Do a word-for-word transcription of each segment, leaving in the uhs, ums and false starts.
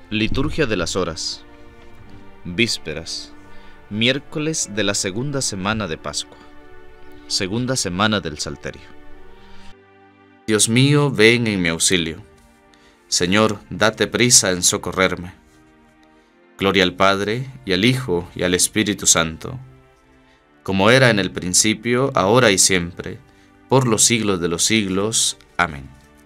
Liturgia de las Horas. Vísperas. Miércoles de la segunda semana de Pascua. Segunda semana del Salterio. Dios mío, ven en mi auxilio. Señor, date prisa en socorrerme. Gloria al Padre, y al Hijo, y al Espíritu Santo, como era en el principio, ahora y siempre, por los siglos de los siglos. Amén.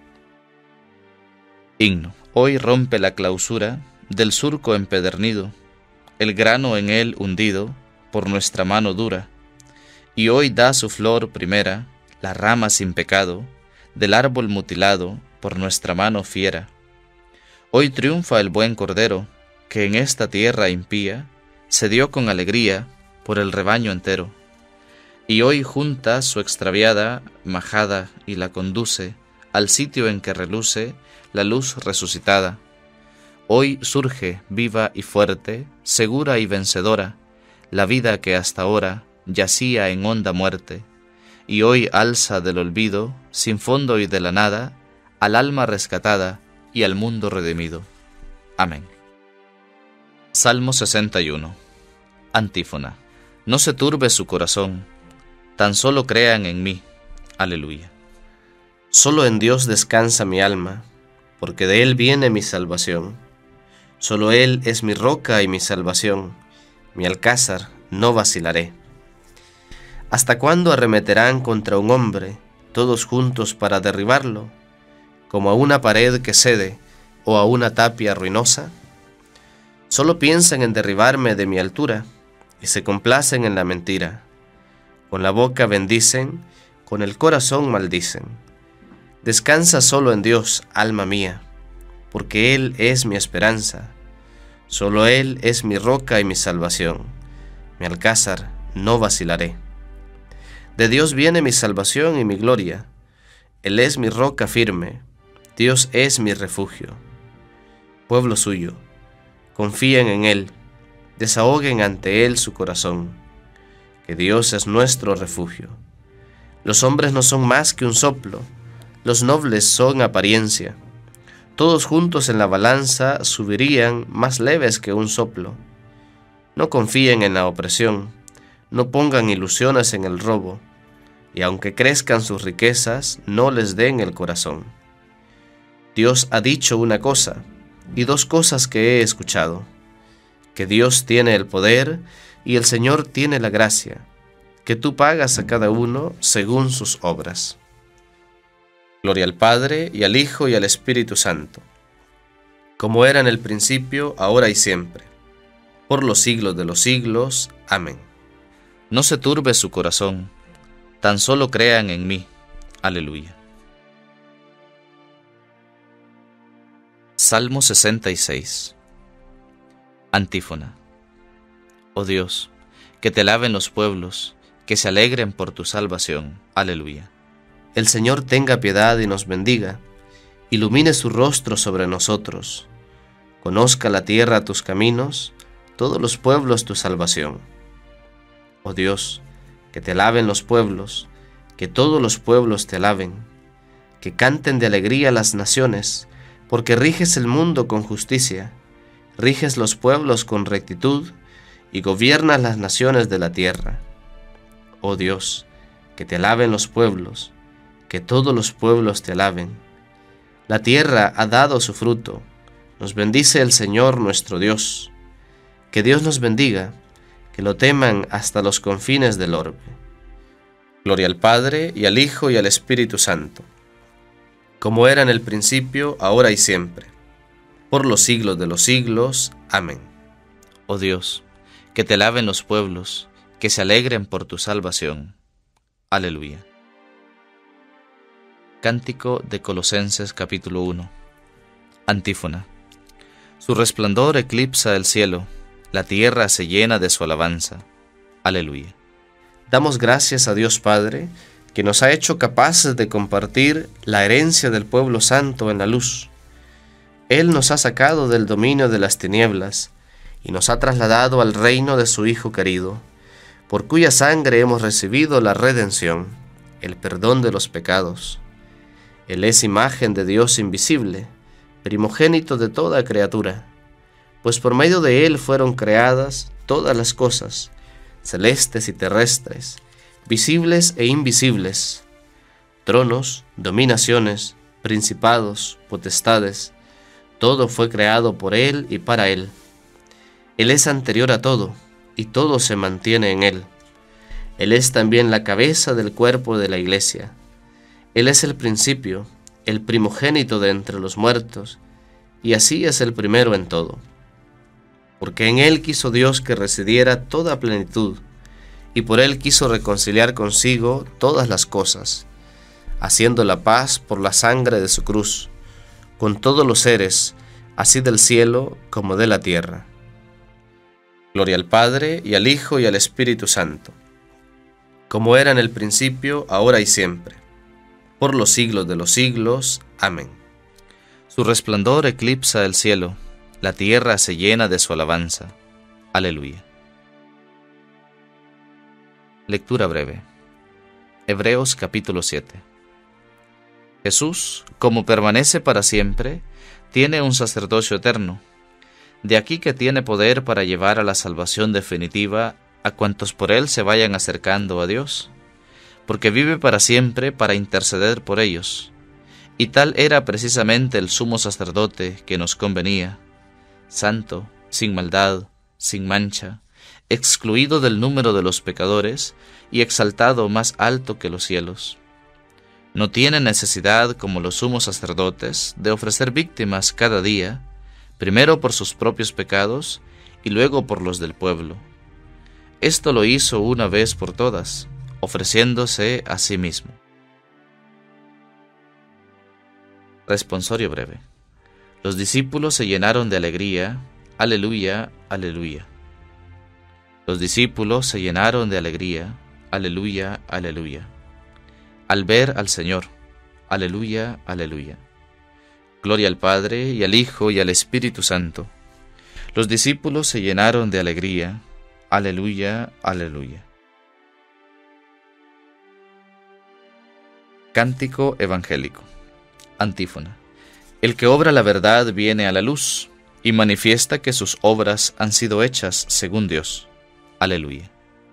Himno. Hoy rompe la clausura del surco empedernido, el grano en él hundido por nuestra mano dura, y hoy da su flor primera, la rama sin pecado, del árbol mutilado por nuestra mano fiera. Hoy triunfa el buen Cordero, que en esta tierra impía se dio con alegría por el rebaño entero, y hoy junta su extraviada majada y la conduce al sitio en que reluce la luz resucitada. Hoy surge viva y fuerte, segura y vencedora, la vida que hasta ahora yacía en honda muerte, y hoy alza del olvido, sin fondo y de la nada, al alma rescatada y al mundo redimido. Amén. Salmo sesenta y uno. Antífona. No se turbe su corazón, tan solo crean en mí. Aleluya. Solo en Dios descansa mi alma, porque de Él viene mi salvación. Solo Él es mi roca y mi salvación, mi alcázar, no vacilaré. ¿Hasta cuándo arremeterán contra un hombre, todos juntos para derribarlo, como a una pared que cede o a una tapia ruinosa? Solo piensan en derribarme de mi altura, y se complacen en la mentira. Con la boca bendicen, con el corazón maldicen. Descansa solo en Dios, alma mía, porque Él es mi esperanza. Solo Él es mi roca y mi salvación, mi alcázar, no vacilaré. De Dios viene mi salvación y mi gloria. Él es mi roca firme, Dios es mi refugio. Pueblo suyo, confíen en Él, desahoguen ante Él su corazón, que Dios es nuestro refugio. Los hombres no son más que un soplo, los nobles son apariencia. Todos juntos en la balanza subirían más leves que un soplo. No confíen en la opresión, no pongan ilusiones en el robo, y aunque crezcan sus riquezas, no les den el corazón. Dios ha dicho una cosa, y dos cosas que he escuchado: que Dios tiene el poder y el Señor tiene la gracia, que tú pagas a cada uno según sus obras. Gloria al Padre, y al Hijo, y al Espíritu Santo, como era en el principio, ahora y siempre, por los siglos de los siglos. Amén. No se turbe su corazón, tan solo crean en mí. Aleluya. Salmo sesenta y seis. Antífona. Oh Dios, que te alaben los pueblos, que se alegren por tu salvación. Aleluya. El Señor tenga piedad y nos bendiga, ilumine su rostro sobre nosotros. Conozca la tierra tus caminos, todos los pueblos tu salvación. Oh Dios, que te alaben los pueblos, que todos los pueblos te alaben, que canten de alegría las naciones, porque riges el mundo con justicia, riges los pueblos con rectitud, y gobiernas las naciones de la tierra. Oh Dios, que te alaben los pueblos, que todos los pueblos te alaben. La tierra ha dado su fruto, nos bendice el Señor nuestro Dios. Que Dios nos bendiga, que lo teman hasta los confines del orbe. Gloria al Padre, y al Hijo, y al Espíritu Santo, como era en el principio, ahora y siempre, por los siglos de los siglos. Amén. Oh Dios, que te alaben los pueblos, que se alegren por tu salvación. Aleluya. Cántico de Colosenses capítulo uno. Antífona. Su resplandor eclipsa el cielo, la tierra se llena de su alabanza. Aleluya. Damos gracias a Dios Padre, que nos ha hecho capaces de compartir la herencia del pueblo santo en la luz. Él nos ha sacado del dominio de las tinieblas y nos ha trasladado al reino de su Hijo querido, por cuya sangre hemos recibido la redención, el perdón de los pecados. Él es imagen de Dios invisible, primogénito de toda criatura, pues por medio de él fueron creadas todas las cosas, celestes y terrestres, visibles e invisibles, tronos, dominaciones, principados, potestades, todo fue creado por él y para él. Él es anterior a todo, y todo se mantiene en él. Él es también la cabeza del cuerpo de la Iglesia. Él es el principio, el primogénito de entre los muertos, y así es el primero en todo. Porque en él quiso Dios que residiera toda plenitud, y por él quiso reconciliar consigo todas las cosas, haciendo la paz por la sangre de su cruz, con todos los seres, así del cielo como de la tierra. Gloria al Padre, y al Hijo, y al Espíritu Santo, como era en el principio, ahora y siempre, por los siglos de los siglos. Amén. Su resplandor eclipsa el cielo, la tierra se llena de su alabanza. Aleluya. Lectura breve. Hebreos capítulo siete. Jesús, como permanece para siempre, tiene un sacerdocio eterno. De aquí que tiene poder para llevar a la salvación definitiva a cuantos por él se vayan acercando a Dios, porque vive para siempre para interceder por ellos. Y tal era precisamente el sumo sacerdote que nos convenía, santo, sin maldad, sin mancha, excluido del número de los pecadores y exaltado más alto que los cielos. No tiene necesidad, como los sumos sacerdotes, de ofrecer víctimas cada día, primero por sus propios pecados y luego por los del pueblo. Esto lo hizo una vez por todas, ofreciéndose a sí mismo. Responsorio breve. Los discípulos se llenaron de alegría. Aleluya, aleluya. Los discípulos se llenaron de alegría. Aleluya, aleluya. Al ver al Señor. Aleluya, aleluya. Gloria al Padre, y al Hijo, y al Espíritu Santo. Los discípulos se llenaron de alegría. Aleluya, aleluya. Cántico evangélico. Antífona. El que obra la verdad viene a la luz, y manifiesta que sus obras han sido hechas según Dios. Aleluya.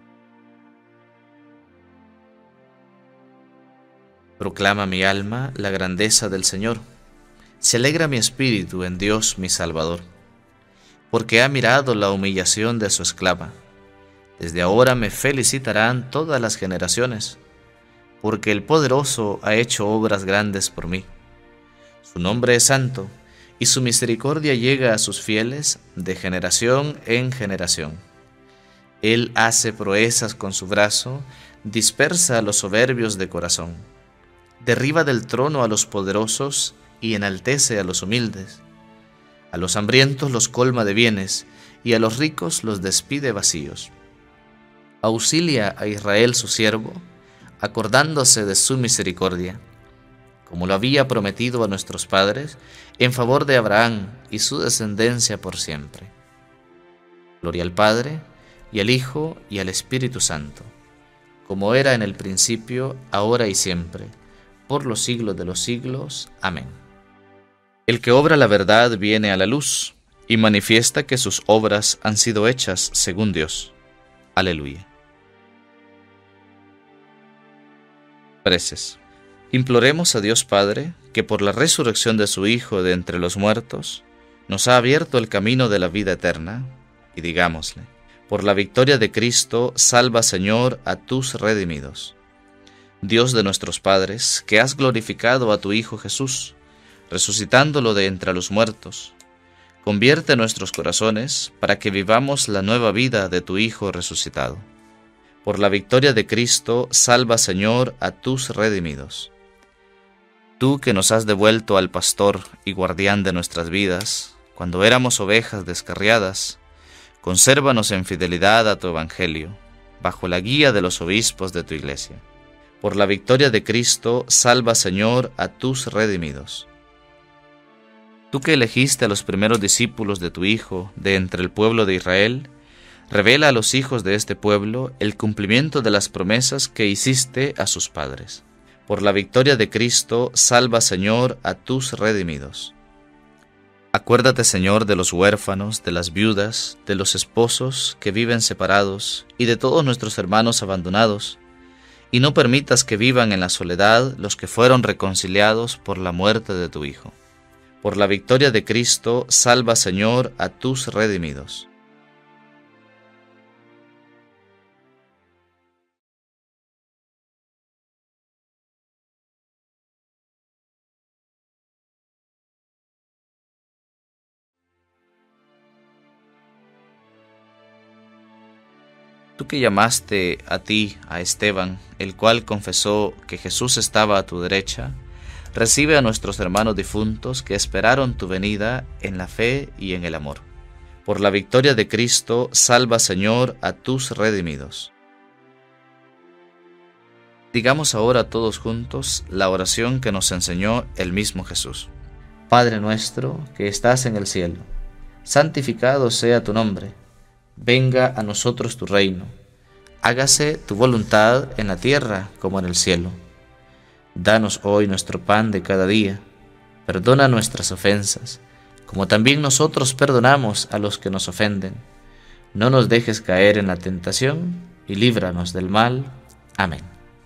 Proclama mi alma la grandeza del Señor. Se alegra mi espíritu en Dios mi Salvador, porque ha mirado la humillación de su esclava. Desde ahora me felicitarán todas las generaciones, porque el Poderoso ha hecho obras grandes por mí. Su nombre es santo, y su misericordia llega a sus fieles de generación en generación. Él hace proezas con su brazo, dispersa a los soberbios de corazón. Derriba del trono a los poderosos y enaltece a los humildes. A los hambrientos los colma de bienes, y a los ricos los despide vacíos. Auxilia a Israel su siervo, acordándose de su misericordia, como lo había prometido a nuestros padres, en favor de Abraham y su descendencia por siempre. Gloria al Padre, y al Hijo, y al Espíritu Santo, como era en el principio, ahora y siempre, por los siglos de los siglos. Amén. El que obra la verdad viene a la luz, y manifiesta que sus obras han sido hechas según Dios. Aleluya. Preces. Imploremos a Dios Padre, que por la resurrección de su Hijo de entre los muertos, nos ha abierto el camino de la vida eterna, y digámosle: por la victoria de Cristo, salva, Señor, a tus redimidos. Dios de nuestros padres, que has glorificado a tu Hijo Jesús, resucitándolo de entre los muertos, convierte nuestros corazones para que vivamos la nueva vida de tu Hijo resucitado. Por la victoria de Cristo, salva, Señor, a tus redimidos. Tú que nos has devuelto al pastor y guardián de nuestras vidas, cuando éramos ovejas descarriadas, consérvanos en fidelidad a tu evangelio, bajo la guía de los obispos de tu iglesia. Por la victoria de Cristo, salva, Señor, a tus redimidos. Tú que elegiste a los primeros discípulos de tu Hijo de entre el pueblo de Israel, revela a los hijos de este pueblo el cumplimiento de las promesas que hiciste a sus padres. Por la victoria de Cristo, salva, Señor, a tus redimidos. Acuérdate, Señor, de los huérfanos, de las viudas, de los esposos que viven separados y de todos nuestros hermanos abandonados, y no permitas que vivan en la soledad los que fueron reconciliados por la muerte de tu Hijo. Por la victoria de Cristo, salva, Señor, a tus redimidos. Tú que llamaste a ti, a Esteban, el cual confesó que Jesús estaba a tu derecha, recibe a nuestros hermanos difuntos que esperaron tu venida en la fe y en el amor. Por la victoria de Cristo, salva, Señor, a tus redimidos. Digamos ahora todos juntos la oración que nos enseñó el mismo Jesús. Padre nuestro, que estás en el cielo, santificado sea tu nombre. Venga a nosotros tu reino. Hágase tu voluntad en la tierra como en el cielo. Danos hoy nuestro pan de cada día. Perdona nuestras ofensas, como también nosotros perdonamos a los que nos ofenden. No nos dejes caer en la tentación y líbranos del mal. Amén.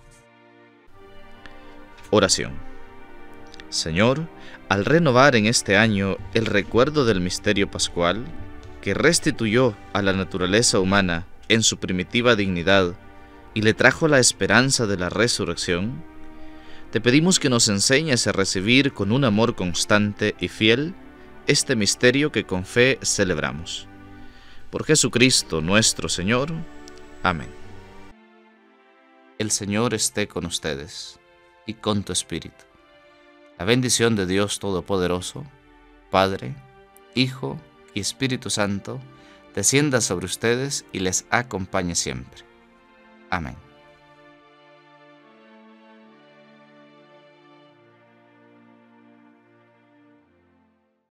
Oración. Señor, al renovar en este año el recuerdo del misterio pascual, que restituyó a la naturaleza humana en su primitiva dignidad y le trajo la esperanza de la resurrección, te pedimos que nos enseñes a recibir con un amor constante y fiel este misterio que con fe celebramos. Por Jesucristo nuestro Señor. Amén. El Señor esté con ustedes y con tu espíritu. La bendición de Dios Todopoderoso, Padre, Hijo y Espíritu Santo, descienda sobre ustedes y les acompañe siempre. Amén.